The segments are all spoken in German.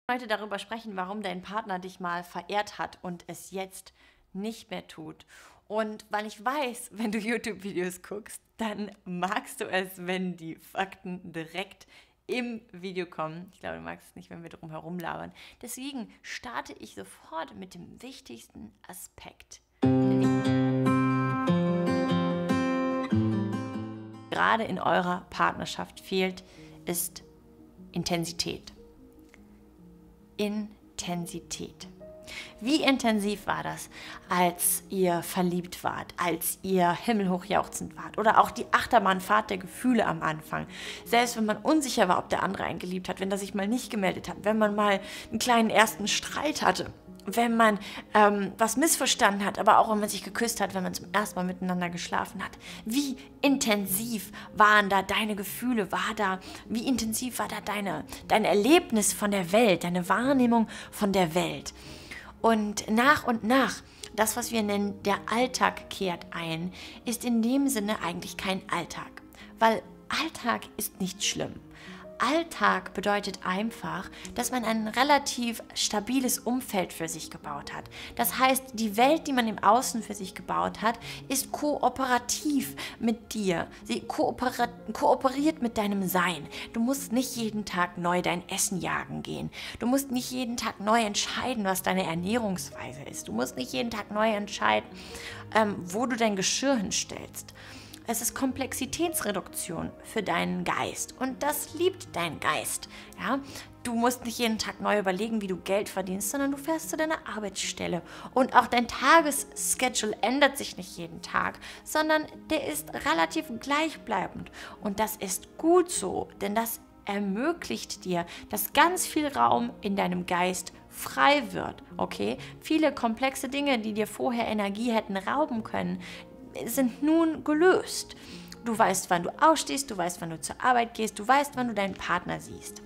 Heute darüber sprechen, warum dein Partner dich mal verehrt hat und es jetzt nicht mehr tut. Und weil ich weiß, wenn du YouTube-Videos guckst, dann magst du es, wenn die Fakten direkt im Video kommen. Ich glaube, du magst es nicht, wenn wir drum herum labern. Deswegen starte ich sofort mit dem wichtigsten Aspekt. Gerade in eurer Partnerschaft fehlt, ist Intensität. Intensität. Wie intensiv war das, als ihr verliebt wart, als ihr himmelhoch jauchzend wart oder auch die Achterbahnfahrt der Gefühle am Anfang. Selbst wenn man unsicher war, ob der andere einen geliebt hat, wenn er sich mal nicht gemeldet hat, wenn man mal einen kleinen ersten Streit hatte, wenn man was missverstanden hat, aber auch wenn man sich geküsst hat, wenn man zum ersten Mal miteinander geschlafen hat. Wie intensiv waren da deine Gefühle, wie intensiv war da dein Erlebnis von der Welt, deine Wahrnehmung von der Welt. Und nach, das, was wir nennen, der Alltag kehrt ein, ist in dem Sinne eigentlich kein Alltag. Weil Alltag ist nicht schlimm. Alltag bedeutet einfach, dass man ein relativ stabiles Umfeld für sich gebaut hat. Das heißt, die Welt, die man im Außen für sich gebaut hat, ist kooperativ mit dir. Sie kooperiert mit deinem Sein. Du musst nicht jeden Tag neu dein Essen jagen gehen. Du musst nicht jeden Tag neu entscheiden, was deine Ernährungsweise ist. Du musst nicht jeden Tag neu entscheiden, wo du dein Geschirr hinstellst. Es ist Komplexitätsreduktion für deinen Geist und das liebt dein Geist. Ja? Du musst nicht jeden Tag neu überlegen, wie du Geld verdienst, sondern du fährst zu deiner Arbeitsstelle. Und auch dein Tagesschedule ändert sich nicht jeden Tag, sondern der ist relativ gleichbleibend. Und das ist gut so, denn das ermöglicht dir, dass ganz viel Raum in deinem Geist frei wird. Okay? Viele komplexe Dinge, die dir vorher Energie hätten rauben können, sind nun gelöst. Du weißt, wann du aufstehst, du weißt, wann du zur Arbeit gehst, du weißt, wann du deinen Partner siehst.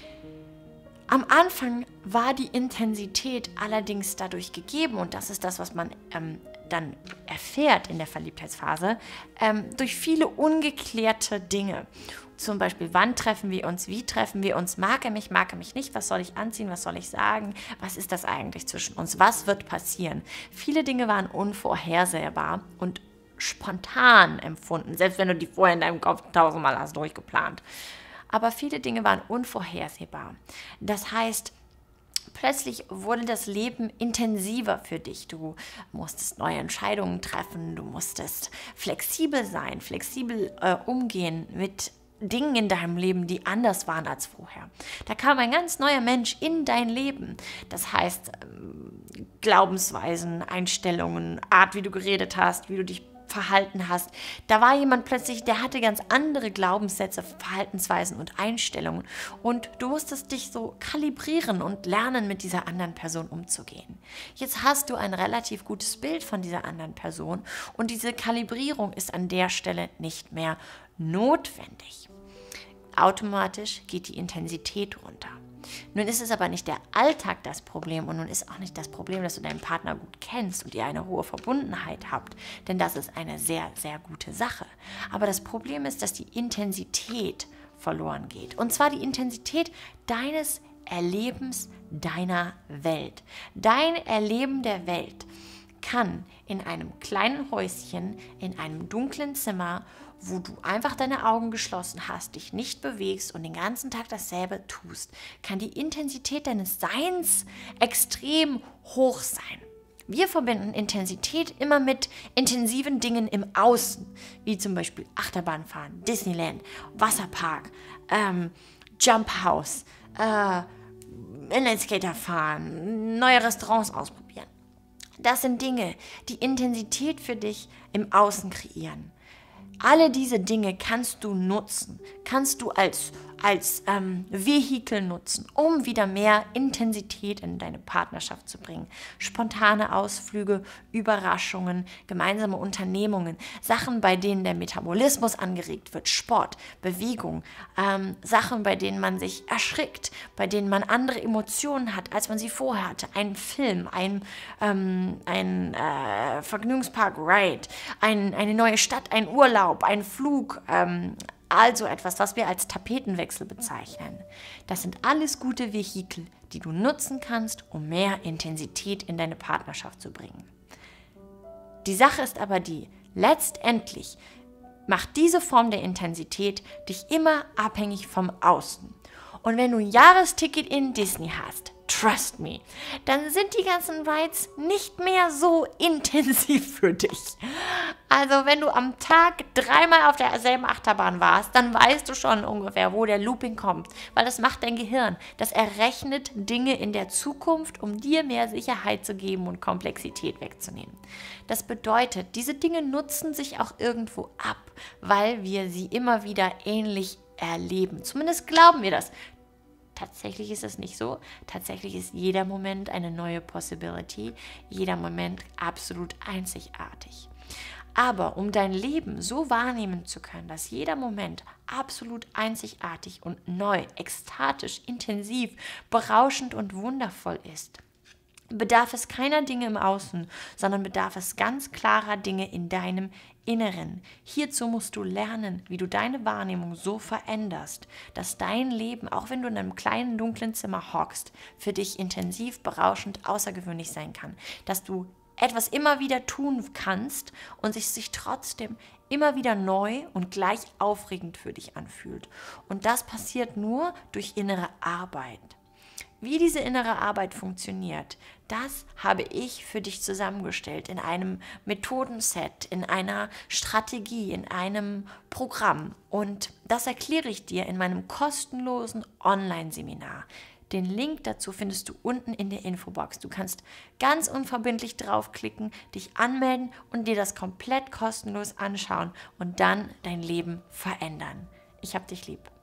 Am Anfang war die Intensität allerdings dadurch gegeben, und das ist das, was man dann erfährt in der Verliebtheitsphase, durch viele ungeklärte Dinge. Zum Beispiel, wann treffen wir uns, wie treffen wir uns, mag er mich nicht, was soll ich anziehen, was soll ich sagen, was ist das eigentlich zwischen uns, was wird passieren. Viele Dinge waren unvorhersehbar und spontan empfunden, selbst wenn du die vorher in deinem Kopf 1000-mal hast durchgeplant. Aber viele Dinge waren unvorhersehbar. Das heißt, plötzlich wurde das Leben intensiver für dich. Du musstest neue Entscheidungen treffen, du musstest flexibel sein, flexibel umgehen mit Dingen in deinem Leben, die anders waren als vorher. Da kam ein ganz neuer Mensch in dein Leben. Das heißt, Glaubensweisen, Einstellungen, Art, wie du geredet hast, wie du dich verhalten hast. Da war jemand plötzlich, der hatte ganz andere Glaubenssätze, Verhaltensweisen und Einstellungen. Und du musstest dich so kalibrieren und lernen, mit dieser anderen Person umzugehen. Jetzt hast du ein relativ gutes Bild von dieser anderen Person und diese Kalibrierung ist an der Stelle nicht mehr notwendig. Automatisch geht die Intensität runter. Nun ist es aber nicht der Alltag das Problem und nun ist auch nicht das Problem, dass du deinen Partner gut kennst und ihr eine hohe Verbundenheit habt, denn das ist eine sehr, sehr gute Sache. Aber das Problem ist, dass die Intensität verloren geht. Und zwar die Intensität deines Erlebens deiner Welt. Dein Erleben der Welt kann in einem kleinen Häuschen, in einem dunklen Zimmer, wo du einfach deine Augen geschlossen hast, dich nicht bewegst und den ganzen Tag dasselbe tust, kann die Intensität deines Seins extrem hoch sein. Wir verbinden Intensität immer mit intensiven Dingen im Außen, wie zum Beispiel Achterbahnfahren, Disneyland, Wasserpark, Jump House, Inlineskater fahren, neue Restaurants ausprobieren. Das sind Dinge, die Intensität für dich im Außen kreieren. Alle diese Dinge kannst du nutzen, kannst du als Vehikel nutzen, um wieder mehr Intensität in deine Partnerschaft zu bringen. Spontane Ausflüge, Überraschungen, gemeinsame Unternehmungen, Sachen, bei denen der Metabolismus angeregt wird, Sport, Bewegung, Sachen, bei denen man sich erschrickt, bei denen man andere Emotionen hat, als man sie vorher hatte. Ein Film, ein Vergnügungspark-Ride, eine neue Stadt, ein Urlaub, ein Flug, Also etwas, was wir als Tapetenwechsel bezeichnen. Das sind alles gute Vehikel, die du nutzen kannst, um mehr Intensität in deine Partnerschaft zu bringen. Die Sache ist aber die, letztendlich macht diese Form der Intensität dich immer abhängig vom Außen. Und wenn du ein Jahresticket in Disney hast, trust me, dann sind die ganzen Rides nicht mehr so intensiv für dich. Also wenn du am Tag 3-mal auf derselben Achterbahn warst, dann weißt du schon ungefähr, wo der Looping kommt. Weil das macht dein Gehirn. Das errechnet Dinge in der Zukunft, um dir mehr Sicherheit zu geben und Komplexität wegzunehmen. Das bedeutet, diese Dinge nutzen sich auch irgendwo ab, weil wir sie immer wieder ähnlich erleben. Zumindest glauben wir das. Tatsächlich ist es nicht so. Tatsächlich ist jeder Moment eine neue Possibility, jeder Moment absolut einzigartig. Aber um dein Leben so wahrnehmen zu können, dass jeder Moment absolut einzigartig und neu, ekstatisch, intensiv, berauschend und wundervoll ist, bedarf es keiner Dinge im Außen, sondern bedarf es ganz klarer Dinge in deinem Inneren. Hierzu musst du lernen, wie du deine Wahrnehmung so veränderst, dass dein Leben, auch wenn du in einem kleinen, dunklen Zimmer hockst, für dich intensiv, berauschend, außergewöhnlich sein kann. Dass du etwas immer wieder tun kannst und sich trotzdem immer wieder neu und gleich aufregend für dich anfühlt. Und das passiert nur durch innere Arbeit. Wie diese innere Arbeit funktioniert, das habe ich für dich zusammengestellt in einem Methodenset, in einer Strategie, in einem Programm. Und das erkläre ich dir in meinem kostenlosen Online-Seminar. Den Link dazu findest du unten in der Infobox. Du kannst ganz unverbindlich draufklicken, dich anmelden und dir das komplett kostenlos anschauen und dann dein Leben verändern. Ich hab dich lieb.